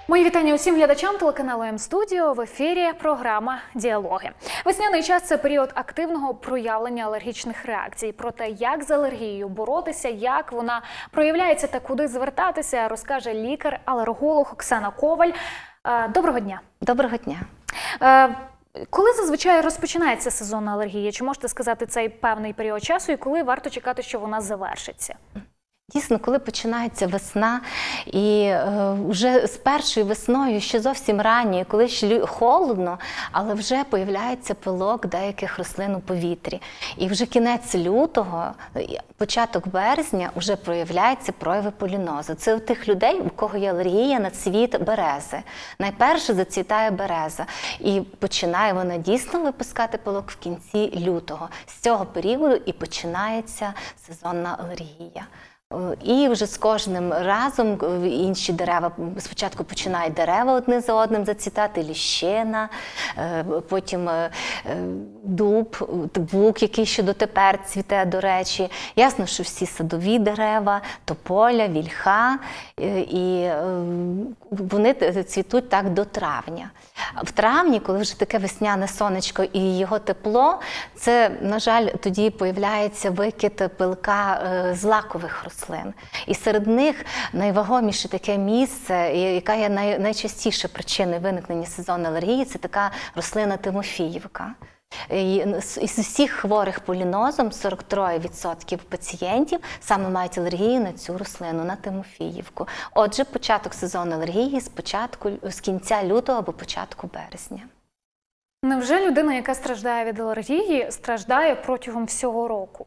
Мої вітання усім глядачам телеканалу М-студіо. В ефірі програма «Діалоги». Весняний час – це період активного проявлення алергічних реакцій. Про те, як з алергією боротися, як вона проявляється та куди звертатися, розкаже лікар-алерголог Оксана Коваль. Доброго дня. Доброго дня. Коли зазвичай розпочинається сезонна алергія? Чи можете сказати цей певний період часу і коли варто чекати, що вона завершиться? Дійсно, коли починається весна, і вже з першою весною, ще зовсім ранньою, коли ще холодно, але вже появляється пилок деяких рослин у повітрі. І вже кінець лютого, початок березня, вже проявляються прояви полінозу. Це у тих людей, у кого є алергія на цвіт берези. Найперше зацвітає береза. І починає вона дійсно випускати пилок в кінці лютого. З цього періоду і починається сезонна алергія. І вже з кожним разом інші дерева, спочатку починають дерева одне за одним зацвітати, ліщина, потім дуб, бук, який ще дотепер цвіте, до речі. Ясно, що всі садові дерева, тополя, вільха, і вони цвітуть так до травня. В травні, коли вже таке весняне сонечко і його тепло, це, на жаль, тоді появляється викид пилка злакових рослин. І серед них найвагоміше таке місце, яка є найчастіше причиною виникнення сезонної алергії, це така рослина Тимофіївка. Із усіх хворих полінозом 43% пацієнтів саме мають алергію на цю рослину, на Тимофіївку. Отже, початок сезонної алергії з кінця лютого або початку березня. Невже людина, яка страждає від алергії, страждає протягом всього року?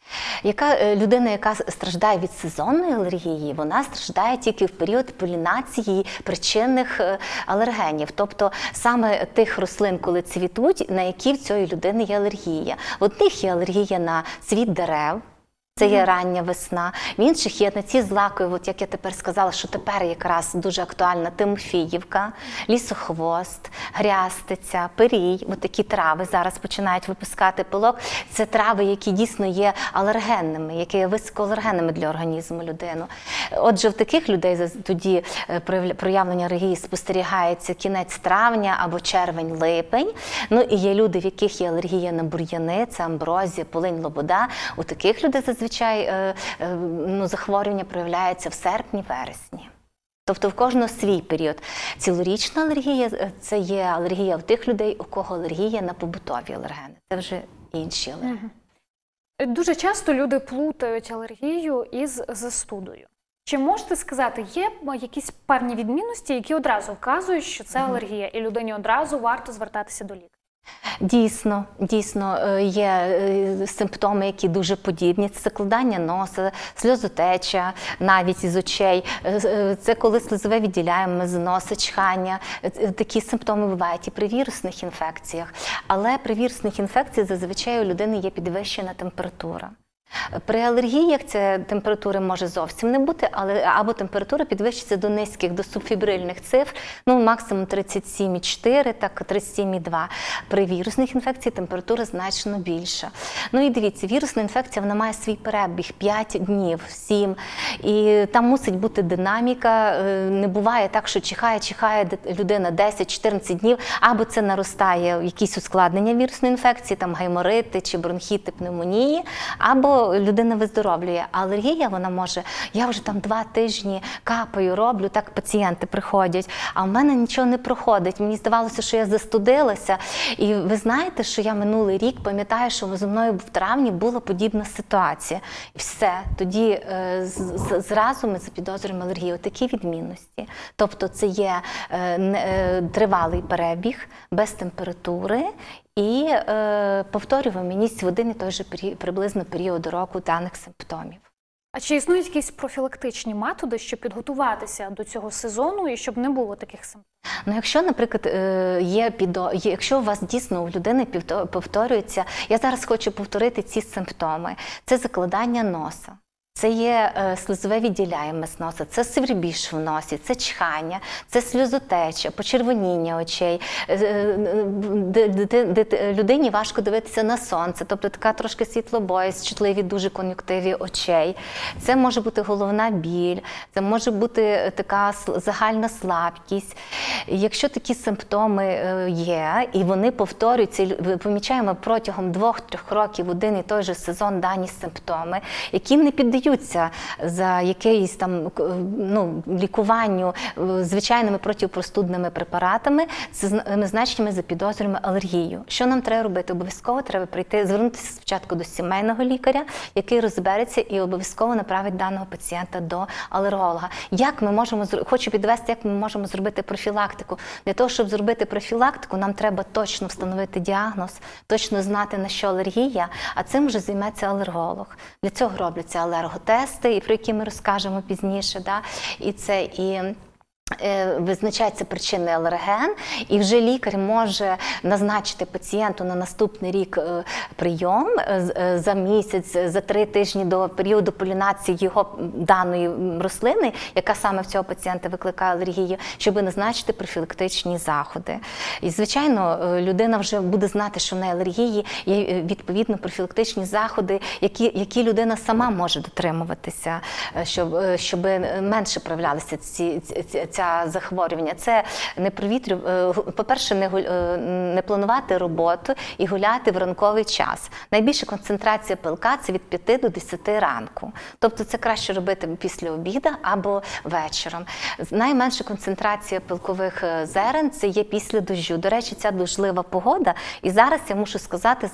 Людина, яка страждає від сезонної алергії, вона страждає тільки в період полінації причинних алергенів. Тобто саме тих рослин, коли цвітуть, на які в цієї людини є алергія. В одних є алергія на цвіт дерев. Це є рання весна. В інших є на ці злакові, от як я тепер сказала, що тепер якраз дуже актуальна Тимофіївка, лісохвост, грястиця, пирій. От такі трави зараз починають випускати пилок. Це трави, які дійсно є алергенними, які є високоалергенними для організму людини. Отже, в таких людей тоді проявлення алергії спостерігається кінець травня або червень-липень. Ну і є люди, в яких є алергія на бур'яни, це амброзія, полинь, лобода. У таких людей зазвичай захворювання проявляється в серпні-вересні. Тобто в кожного свій період. Цілорічна алергія – це є алергія у тих людей, у кого алергія на побутові алергени. Це вже інші алергени. Дуже часто люди плутають алергію із застудою. Чи можете сказати, є якісь певні відмінності, які одразу вказують, що це алергія, і людині одразу варто звертатися до лікаря? Дійсно, є симптоми, які дуже подібні. Це закладання носа, сльозотеча навіть із очей. Це коли слизове відділяємо з носа, чхання. Такі симптоми бувають і при вірусних інфекціях. Але при вірусних інфекціях зазвичай у людини є підвищена температура. При алергіях ця температура може зовсім не бути, або температура підвищиться до низьких, до субфібрильних цифр, максимум 37,4, так 37,2. При вірусних інфекціях температура значно більша. Ну і дивіться, вірусна інфекція, вона має свій перебіг 5 днів, 7, і там мусить бути динаміка. Не буває так, що чихає людина 10-14 днів, або це наростає якісь ускладнення вірусної інфекції, там гайморити чи бронхіти, пневмонії, або людина виздоровлює. А алергія, вона може, я вже там 2 тижні капаю, роблю, так пацієнти приходять, а в мене нічого не проходить. Мені здавалося, що я застудилася. І ви знаєте, що я минулий рік пам'ятаю, що зі мною в травні була подібна ситуація. І все, тоді зразу ми запідозрюємо алергію. Такі відмінності. Тобто це є тривалий перебіг, без температури, і повторюваність в один і той же приблизно період року даних симптомів. А чи існують якісь профілактичні методи, щоб підготуватися до цього сезону і щоб не було таких симптомів? Якщо, наприклад, якщо у вас дійсно у людини повторюється, я зараз хочу повторити ці симптоми, це закладання носа. Це є слизове відділяємо з носа, це свербіж в носі, це чхання, це сльозотеча, почервоніння очей. Людині важко дивитися на сонце, тобто така трошки світлобоязнь, чутливі дуже кон'юнктиві очей. Це може бути головна біль, це може бути така загальна слабкість. Якщо такі симптоми є, і вони повторюються, ми помічаємо протягом 2-3 років один і той же сезон дані симптоми, які не піддаються за якийсь там лікуванню звичайними протипростудними препаратами, це значить, ми запідозрюємо алергію. Що нам треба робити? Обов'язково треба прийти, звернутися спочатку до сімейного лікаря, який розбереться і обов'язково направить даного пацієнта до алерголога. Хочу підвести, як ми можемо зробити профілактику. Для того, щоб зробити профілактику, нам треба точно встановити діагноз, точно знати, на що алергія, а цим вже займеться алерголог. Для цього робляться алерготести, про які ми розкажемо пізніше. І визначається причинний алерген, і вже лікар може назначити пацієнту на наступний рік прийом за місяць, за 3 тижні до періоду полінації його даної рослини, яка саме в цього пацієнта викликає алергію, щоб назначити профілактичні заходи. І, звичайно, людина вже буде знати, що в неї алергії, є відповідно профілактичні заходи, які людина сама може дотримуватися, щоб менше проявлялися ця захворювання. Це не по-перше, не планувати роботу і гуляти в ранковий час. Найбільша концентрація пилка – це від 5 до 10 ранку. Тобто це краще робити після обіду або вечором. Найменша концентрація пилкових зерен – це є після дощу. До речі, ця дощлива погода, і зараз, я мушу сказати,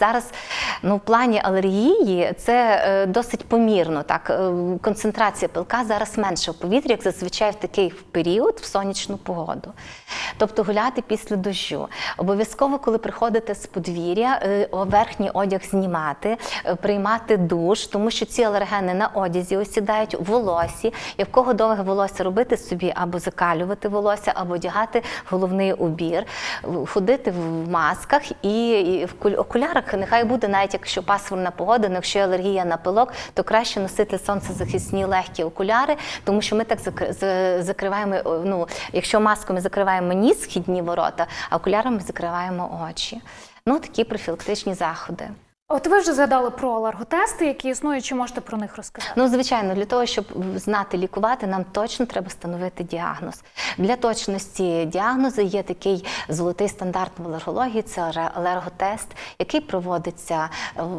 в плані алергії це досить помірно. Концентрація пилка зараз менша в повітрі, як зазвичай в такий період, в сонячну погоду. Тобто гуляти після дощу. Обов'язково, коли приходите з подвір'я, верхній одяг знімати, приймати душ, тому що ці алергени на одязі осідають, в волосі. І в кого довге волосся, робити собі або закалювати волосся, або одягати головний убір, ходити в масках і в окулярах. Нехай буде, навіть якщо пасмурна погода, якщо алергія на пилок, то краще носити сонцезахисні легкі окуляри, тому що ми так закриваємо, якщо масками закриваємо ніс, вхідні ворота, а окулярами закриваємо очі. Такі профілактичні заходи. От ви вже згадали про алерготести, які існують, чи можете про них розказати? Звичайно, для того, щоб знати, лікувати, нам точно треба встановити діагноз. Для точності діагнозу є такий золотий стандарт в алергології – це алерготест, який проводиться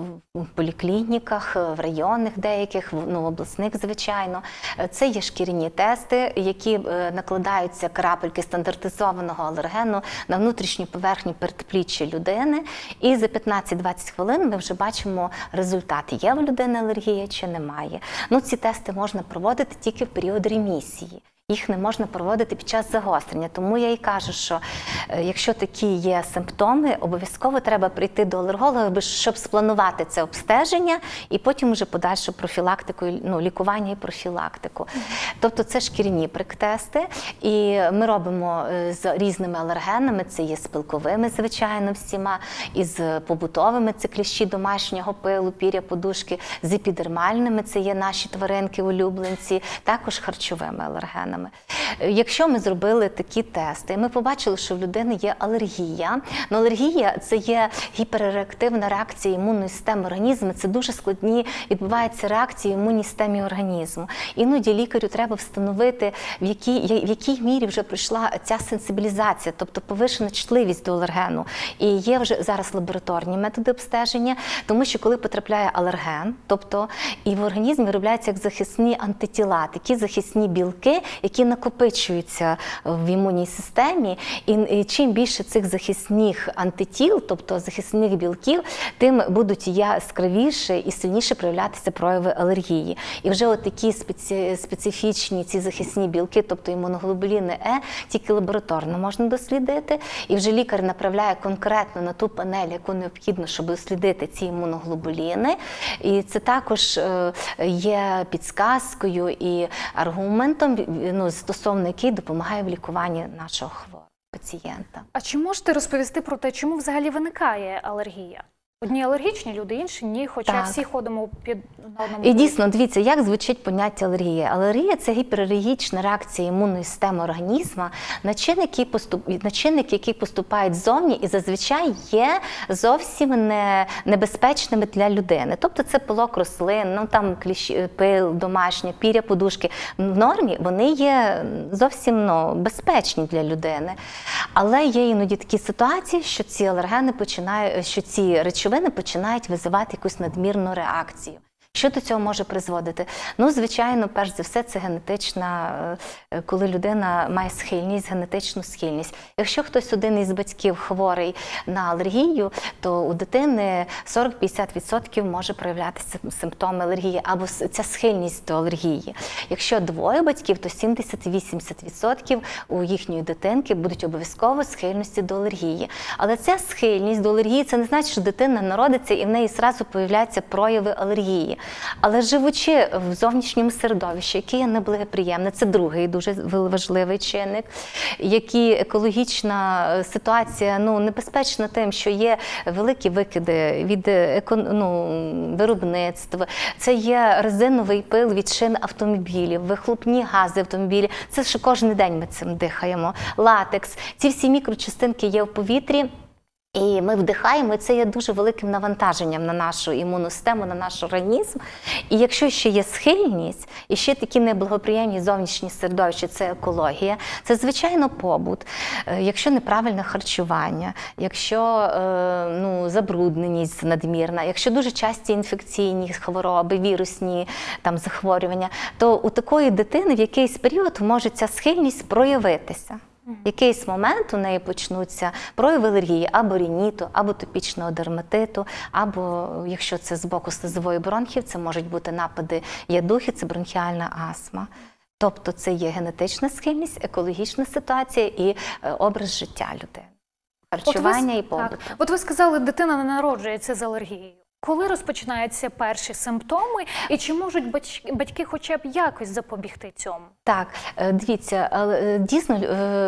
в поліклініках, в районних деяких, в обласних, звичайно. Це є шкіряні тести, які накладаються крапельки стандартизованого алергену на внутрішню поверхню передпліччя людини, і за 15-20 хвилин ми вже бачимо результат, є в людини алергія чи немає. Ці тести можна проводити тільки в період ремісії. Їх не можна проводити під час загострення. Тому я і кажу, що якщо такі є симптоми, обов'язково треба прийти до алерголога, щоб спланувати це обстеження і потім вже подальшу профілактику, лікування і профілактику. Тобто це шкіряні приктести, і ми робимо з різними алергенами, це є з пилковими, звичайно, всіма, і з побутовими, це кліщі домашнього пилу, пір'я, подушки, з епідермальними, це є наші тваринки-улюбленці, також харчовими алергенами. Якщо ми зробили такі тести, ми побачили, що в людини є алергія. Алергія – це є гіперреактивна реакція імунної системи організму, це дуже складні, відбуваються реакції в імунній системі організму. Іноді лікарю треба встановити, в якій мірі вже пройшла ця сенсибілізація, тобто повишена чутливість до алергену. І є вже зараз лабораторні методи обстеження, тому що коли потрапляє алерген, тобто і в організмі виробляються як захисні антитіла, такі захисні білки, які накопичуються в імунній системі, і чим більше цих захисних антитіл, тобто захисних білків, тим будуть яскравіше і сильніше проявлятися прояви алергії. І вже такі специфічні ці захисні білки, тобто імуноглобуліни Е, тільки лабораторно можна дослідити, і вже лікар направляє конкретно на ту панель, яку необхідно, щоб дослідити ці імуноглобуліни. І це також є підсказкою і аргументом, стосовно який допомагає в лікуванні нашого хворого пацієнта. А чи можете розповісти про те, чому взагалі виникає алергія? Одні алергічні люди, інші ні, хоча Так. всі ходимо на одному. І дійсно, дивіться, як звучить поняття алергія. Алергія – це гіпералергічна реакція імунної системи організму на чинники, які поступають ззовні і зазвичай є зовсім небезпечними для людини. Тобто це пилок рослин, ну там пил домашній, піря подушки. В нормі вони є зовсім безпечні для людини. Але є іноді такі ситуації, що ці алергени що ці речовини починають визивати якусь надмірну реакцію. Що до цього може призводити? Ну, звичайно, перш за все, це генетична, коли людина має схильність, генетичну схильність. Якщо хтось один із батьків хворий на алергію, то у дитини 40-50% може проявлятися симптоми алергії або ця схильність до алергії. Якщо двоє батьків, то 70-80% у їхньої дитинки будуть обов'язково схильності до алергії. Але ця схильність до алергії – це не значить, що дитина народиться і в неї одразу появляються прояви алергії. Але живучи в зовнішньому середовищі, яке є неблагоприємне, це другий дуже важливий чинник, які екологічна ситуація небезпечна тим, що є великі викиди від виробництв, це є резиновий пил від шин автомобілів, вихлопні гази автомобілів, це що кожен день ми цим дихаємо, латекс, ці всі мікрочастинки є в повітрі. І ми вдихаємо, і це є дуже великим навантаженням на нашу імунну систему, на наш організм. І якщо ще є схильність, і ще такі неблагоприємні зовнішні середовища, це екологія, це, звичайно, побут, якщо неправильне харчування, якщо забрудненість надмірна, якщо дуже часті інфекційні хвороби, вірусні захворювання, то у такої дитини в якийсь період може ця схильність проявитися. В якийсь момент у неї почнуться прояви алергії або рініту, або топічного дерматиту, або, якщо це з боку слизової бронхів, це можуть бути напади ядухи, це бронхіальна астма. Тобто це є генетична схильність, екологічна ситуація і образ життя людини. Харчування і побут. От ви сказали, дитина не народжується з алергією. Коли розпочинаються перші симптоми і чи можуть батьки хоча б якось запобігти цьому? Так, дивіться, дійсно,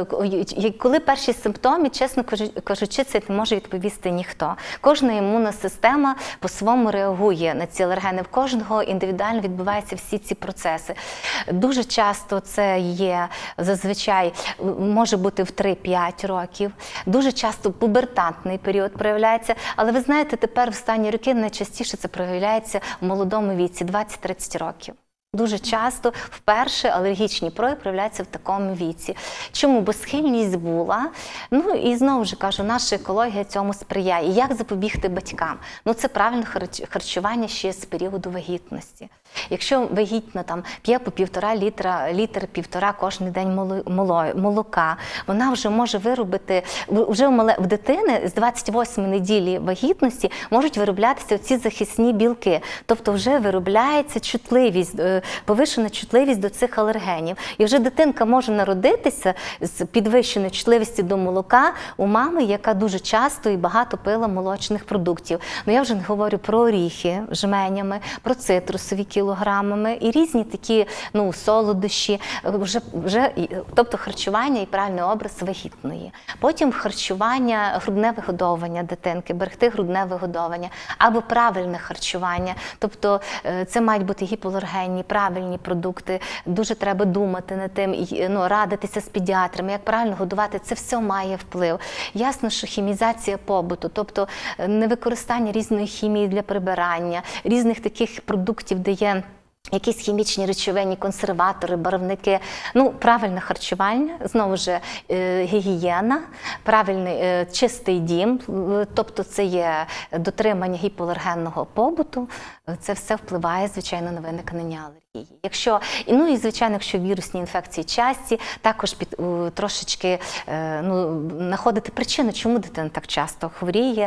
коли перші симптоми, чесно кажучи, це не може відповісти ніхто. Кожна імунна система по-своєму реагує на ці алергени, в кожного індивідуально відбуваються всі ці процеси. Дуже часто це є, зазвичай, може бути в 3-5 років, дуже часто пубертантний період проявляється, але ви знаєте, тепер в останні роки найчастіше це проявляється в молодому віці, 20-30 років. Дуже часто вперше алергічні прояви проявляються в такому віці. Чому? Бо схильність була. Ну і знову ж кажу, наша екологія цьому сприяє. І як запобігти батькам? Ну це правильне харчування ще з періоду вагітності. Якщо вагітна п'є по 1,5 літра кожен день молока, вона вже може виробити, вже в дитини з 28 неділі вагітності можуть вироблятися ці захисні білки. Тобто вже виробляється чутливість, повишена чутливість до цих алергенів. І вже дитинка може народитися з підвищеною чутливістю до молока у мами, яка дуже часто і багато пила молочних продуктів. Ну я вже не говорю про оріхи жменями, про цитрусові кілограмами і різні такі солодощі, тобто харчування і правильний образ вагітної. Потім харчування, грудне вигодовування дитинки, берегти грудне вигодовування або правильне харчування. Тобто це мають бути гіпоалергенні, правильні продукти, дуже треба думати над тим, радитися з педіатрами, як правильно годувати, це все має вплив. Ясно, що хімізація побуту, тобто невикористання різної хімії для прибирання, різних таких продуктів, де є якісь хімічні речовини, консерватори, барвники. Правильне харчування, знову ж гігієна, правильний чистий дім, тобто це є дотримання гіпоалергенного побуту, це все впливає, звичайно, на виникнення алергії. І, звичайно, якщо вірусні інфекції часті, також трошечки знаходити причину, чому дитина так часто хворіє,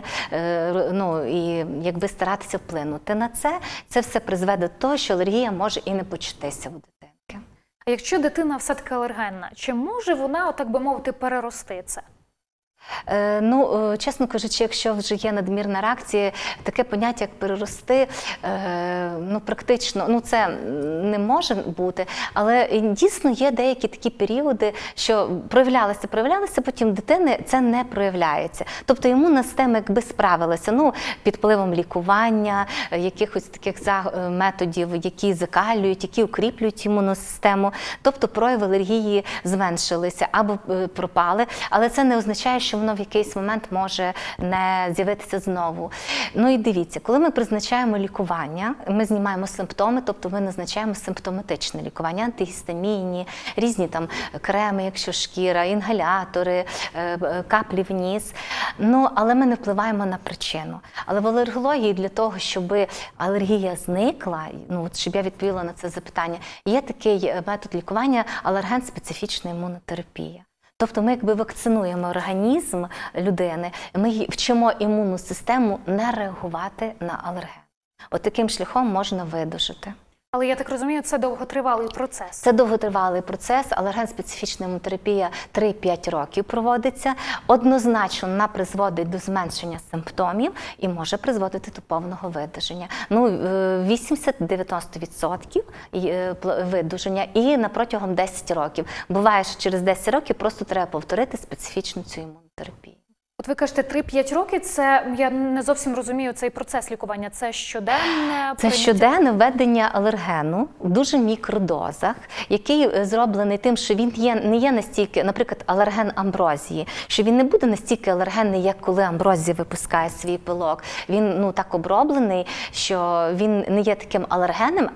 і якби старатися вплинути на це, це все призведе до того, що алергія може і не початися у дитинки. А якщо дитина все-таки алергенна, чи може вона, так би мовити, перерости це? Ну, чесно кажучи, якщо вже є надмірна реакція, таке поняття, як перерости, ну, практично, ну, це не може бути, але дійсно є деякі такі періоди, що проявлялися, потім дитини це не проявляється. Тобто імунна система якби справилася, ну, під впливом лікування, якихось таких методів, які закалюють, які укріплюють імунну систему, тобто прояви алергії зменшилися або пропали, але це не означає, що воно в якийсь момент може не з'явитися знову. Ну і дивіться, коли ми призначаємо лікування, ми знімаємо симптоми, тобто ми назначаємо симптоматичне лікування, антигістамінні, різні там креми, якщо шкіра, інгалятори, каплі в ніс. Ну, але ми не впливаємо на причину. Але в алергології для того, щоб алергія зникла, ну, щоб я відповіла на це запитання, є такий метод лікування – алерген-специфічна імунотерапія. Тобто ми якби вакцинуємо організм людини, ми вчимо імунну систему не реагувати на алерген. От таким шляхом можна видужити. Але я так розумію, це довготривалий процес. Це довготривалий процес, алерген-специфічна імунотерапія 3-5 років проводиться. Однозначно вона призводить до зменшення симптомів і може призводити до повного видуження. Ну, 80-90% видуження і протягом 10 років. Буває, що через 10 років просто треба повторити специфічну цю імунотерапію. От ви кажете, 3-5 років, це, я не зовсім розумію цей процес лікування, це щоденне? Це щоденне введення алергену в дуже мікродозах, який зроблений тим, що він не є настільки, наприклад, алерген амброзії, що він не буде настільки алергенний, як коли амброзія випускає свій пилок. Він, ну, так оброблений, що він не є таким алергенним,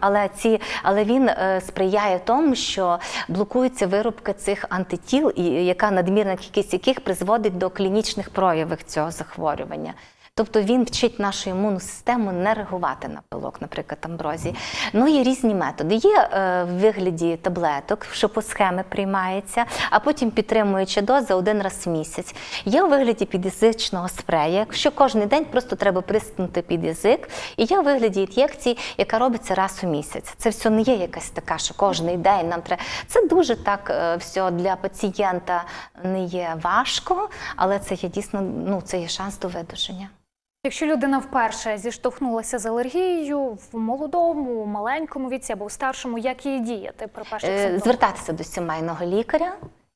але він сприяє тому, що блокується виробка цих антитіл, яка надмірна кількість яких призводить до клінічних проявів цього захворювання. Тобто він вчить нашу імунну систему не реагувати на пилок, наприклад, амброзії. Ну, є різні методи. Є в вигляді таблеток, що по схемі приймається, а потім підтримуюча доза 1 раз в місяць. Є у вигляді під'язичного спрея, що кожен день просто треба прискнути під язик. І є у вигляді ін'єкції, яка робиться раз у місяць. Це все не є якась така, що кожен день нам треба. Це дуже так все для пацієнта не є важко, але це є дійсно, ну, це є шанс до видуження. Якщо людина вперше зіштовхнулася з алергією в молодому, маленькому віці або в старшому, як їй діяти при перших симптомах? Звертатися до сімейного лікаря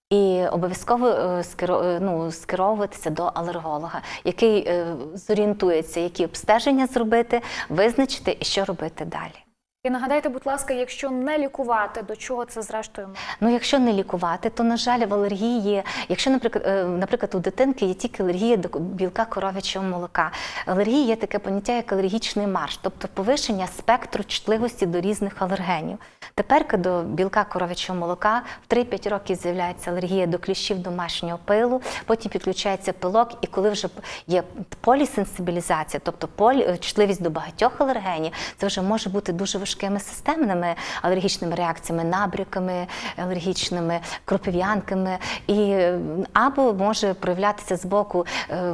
і обов'язково скеровуватися до алерголога, який зорієнтується, які обстеження зробити, визначити і що робити далі. І нагадайте, будь ласка, якщо не лікувати, до чого це зрештою? Ну, якщо не лікувати, то, на жаль, в алергії, якщо, наприклад, у дитинки є тільки алергія до білка коров'ячого молока. Алергія є таке поняття, як алергічний марш, тобто повишення спектру чутливості до різних алергенів. Тепер до білка коров'ячого молока в 3-5 років з'являється алергія до кліщів домашнього пилу, потім підключається пилок, і коли вже є полісенсибілізація, тобто чутливість до багатьох алергенів, це вже може бути дуже важкими системними алергічними реакціями, набряками алергічними, кропив'янками, або може проявлятися з боку,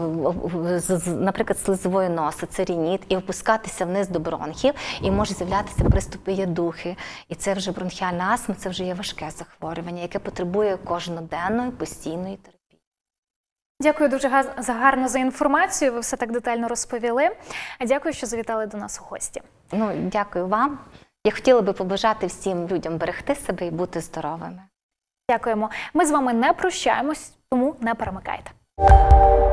наприклад, слизової носа, це рініт, і опускатися вниз до бронхів, і може з'являтися приступи ядухи. І це вже бронхіальна астма, це вже є важке захворювання, яке потребує кожноденної, постійної терапії. Дякую дуже гарно за інформацію, ви все так детально розповіли. Дякую, що завітали до нас у гості. Ну, дякую вам. Я хотіла би побажати всім людям берегти себе і бути здоровими. Дякуємо. Ми з вами не прощаємось, тому не перемикайте.